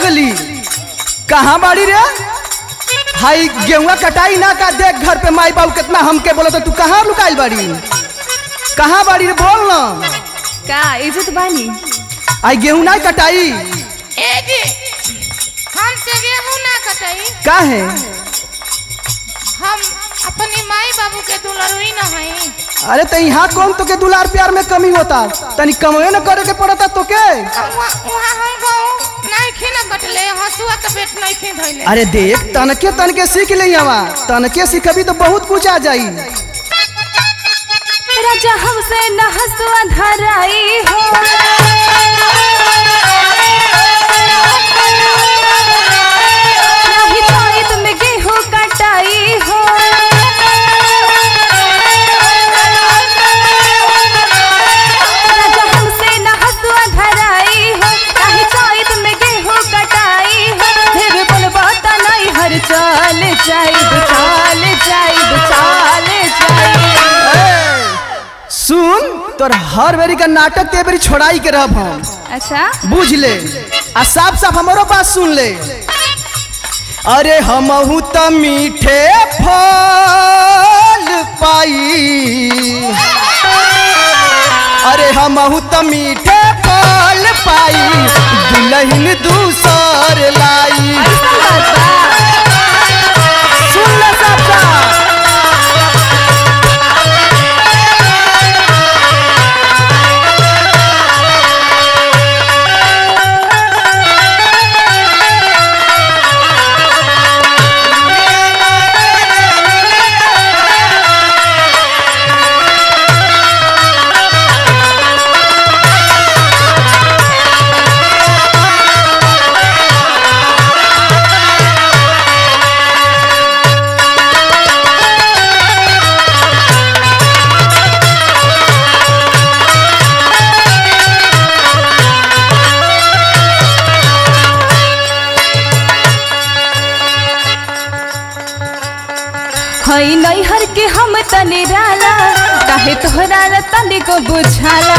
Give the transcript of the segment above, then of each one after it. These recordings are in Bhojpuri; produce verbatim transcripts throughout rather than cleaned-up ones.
पगली कहाँ बाड़ी रे? हाई गेहुआ कटाई ना का देख घर पे माई बाबू कितना हमके बोला तो तू कहाँ लुकाइल बाड़ी? कहाँ बाड़ी रे बोल ना। का इज्जत बानी आई गेहूं ना कटाई ए जी हमसे गेहूं ना कटाई का है? हम अपनी माई बाबू के दुलरुई न हई। अरे तो यहाँ कौन तो के दुलार प्यार में कमी होता? तनी कमवे न करे के पड़ता तो के। वहाँ हम गऊ नहीं खी न कटले हसुआ के पेट नहीं खी धइले। अरे देख तनके तनके सीख ले हवा तनके सीखबी तो बहुत कुछ आ जाई। राजा हमसे न हसुआ धराई हो नहीं तो तुम गेहूं कटाई हो राजा हमसे न हसुआ धराई हो नहीं तो तुम गेहूं कटाई हो फिर बोलबा त नहीं हर चाल जाई चाल जाई चाल जाई। सुन तोर हर बेरी का नाटक ते बेरी छोड़ाई के रहब हम। अच्छा बुझ ले आ साफ साफ हमारो बात सुन ले। अरे हमहू त मीठे फल पाई अरे हमहू त मीठे फल पाई दुल्हन दूसर लाई। सुन ले साफ साफ हई नहीं हर के हम तने डाला काहे तोहरा तने को बुझाला।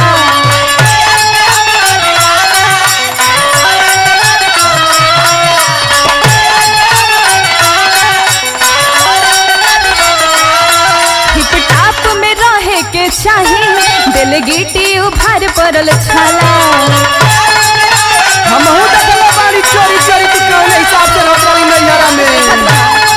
हिप टाप में रहे के चाही दिल गिटी उभार पड़ल छाला। हमहू देखले बाड़ी चोरी चोरी तू कौन हिसाब से रह रही नैहरा में।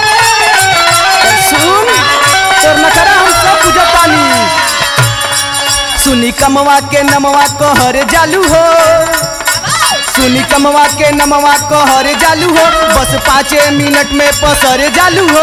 सुन तोर नखरा हम सब बुझतानी। सुनी कमवा के नमवा कहर जालू हो सुनी कमवा के नमवा कहर जालू हो बस पाँचे मिनट में पसर जालू हो।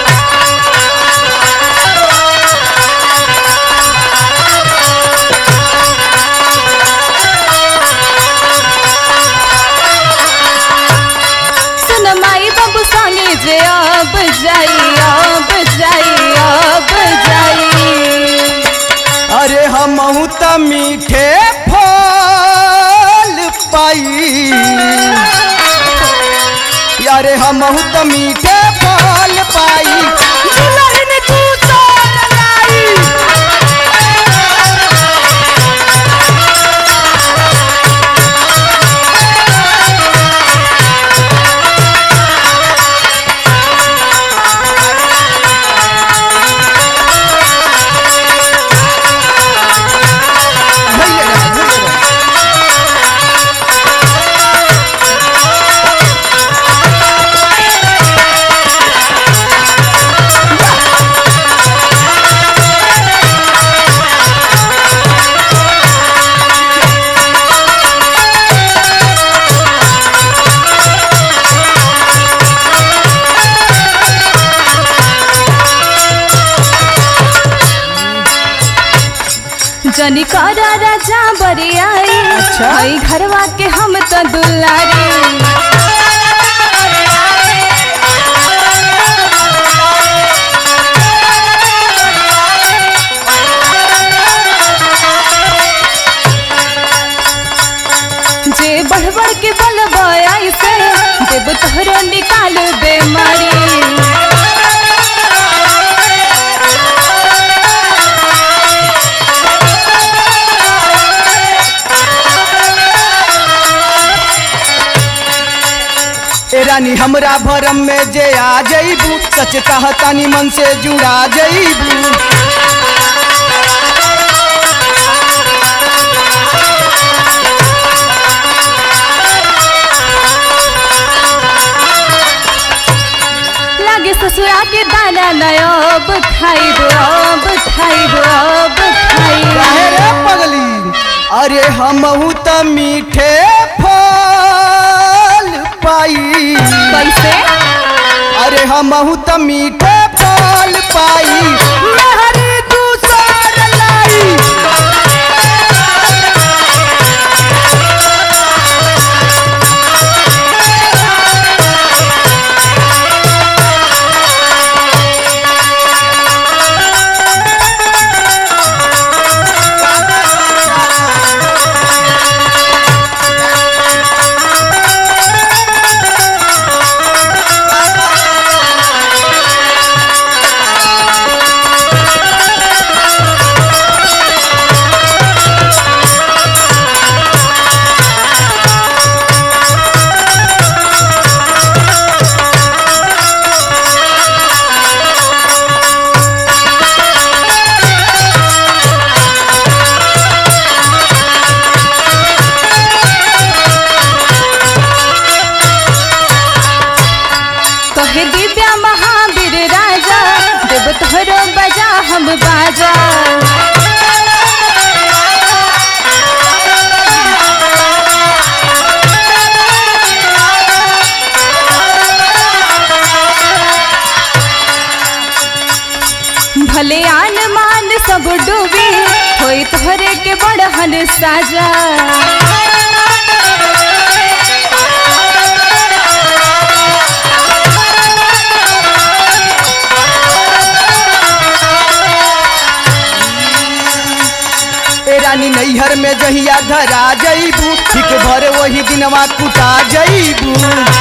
सुन माई बाबू संगे जे अब जाई अब जाई अब जाई। अरे हमहू त मीठे फल पाई अरे हमहू त मीठे फल पाई दुल्हन दूसर लाई। जनी करा राजा बरी आई। अच्छा हई घरवा के हम तो दुलारी। जे बढ़ बढ़ के बोलबा ऐसे देव तोहरो निकाल बेमारी। ए रानी हमरा भरम में जे आ जईबू सच कहतानी मन से जुड़ा जईबू लागे ससुरा के दाना नयब खाइब अब खाइब अब खाइब काहे रे पगली अरे हमहू त मीठे फल पाई कैसे अरे हमहू त मीठे फल पाई लहरी दूसर लाई तोहरो बजा हम बाजा भले आन मान सब डूबी होई तोहरे के बड़हन साजा रानी नैहर में जहिया धरा जईबू ठीक भर वही दिनवा कुटा जईबू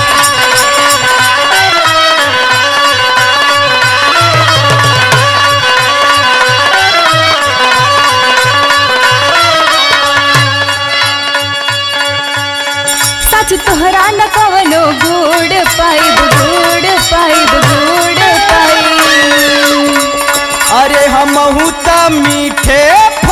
सच तोहरा न कवनो गुड़ पाइब गुड़ पाइब गुड़ पाइब अरे हमहू त मीठे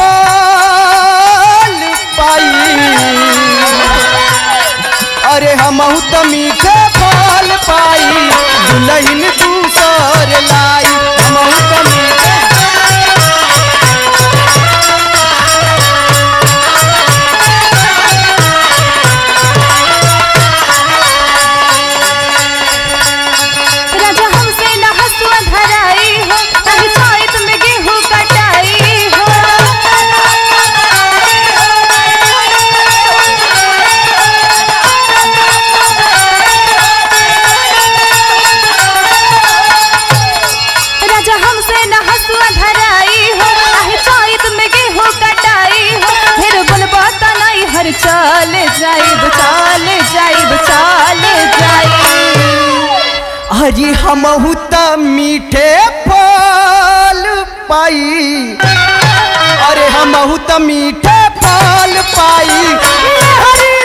अरे हमहू त मीठे फल पाई दुल्हन दूसर लाई हमहू त मीठे राजा हमसे न हंसुआ धराई हो कहीं चैत में गेहूं कटाई हो हमसे न हंसुआ धराई हो आहे चैत में गेहूं कटाई हो फिर बोलबा त नहीं हर चल जाइब चल जाइब चल जाइब अरे हमहू त मीठे फल पाई अरे हमहू त मीठे फल पाई हरी